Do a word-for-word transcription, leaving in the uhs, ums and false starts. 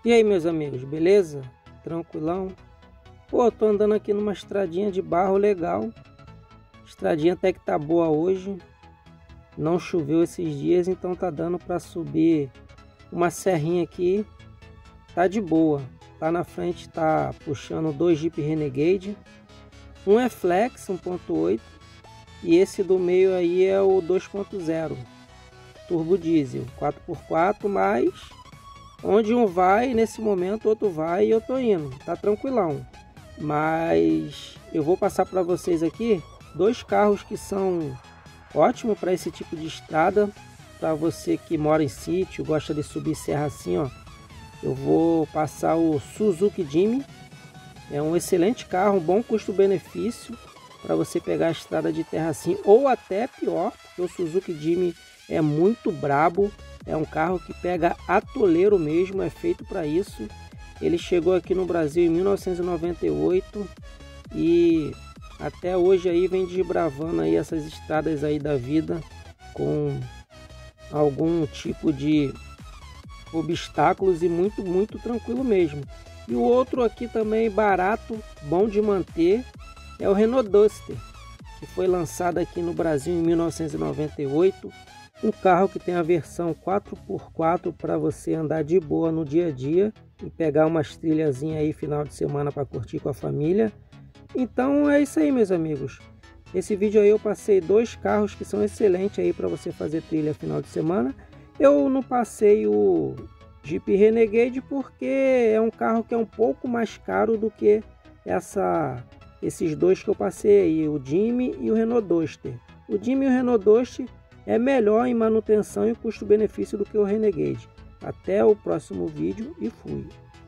E aí, meus amigos, beleza? Tranquilão? Pô, tô andando aqui numa estradinha de barro legal. Estradinha até que tá boa hoje. Não choveu esses dias, então tá dando para subir uma serrinha aqui. Tá de boa. Lá na frente tá puxando dois Jeep Renegade. Um é Flex um ponto oito e esse do meio aí é o dois ponto zero. Turbo diesel, quatro por quatro, mas onde um vai, nesse momento o outro vai e eu tô indo. Tá tranquilão. Mas eu vou passar para vocês aqui dois carros que são ótimos para esse tipo de estrada. Para você que mora em sítio, gosta de subir serra assim, ó. Eu vou passar o Suzuki Jimmy. É um excelente carro, um bom custo-benefício para você pegar a estrada de terra assim, ou até pior, porque o Suzuki Jimmy é muito brabo. É um carro que pega atoleiro mesmo, é feito para isso. Ele chegou aqui no Brasil em mil novecentos e noventa e oito e até hoje aí vem desbravando aí essas estradas aí da vida com algum tipo de obstáculos e muito, muito tranquilo mesmo. E o outro aqui também barato, bom de manter, é o Renault Duster, que foi lançado aqui no Brasil em mil novecentos e noventa e oito. Um carro que tem a versão quatro por quatro para você andar de boa no dia a dia e pegar umas trilhazinhas aí final de semana para curtir com a família. Então é isso aí, meus amigos. Esse vídeo aí eu passei dois carros que são excelentes aí para você fazer trilha final de semana. Eu não passei o Jeep Renegade porque é um carro que é um pouco mais caro do que essa, esses dois que eu passei aí, o Jimmy e o Renault Duster. O Jimmy e o Renault Duster é melhor em manutenção e custo-benefício do que o Renegade. Até o próximo vídeo e fui!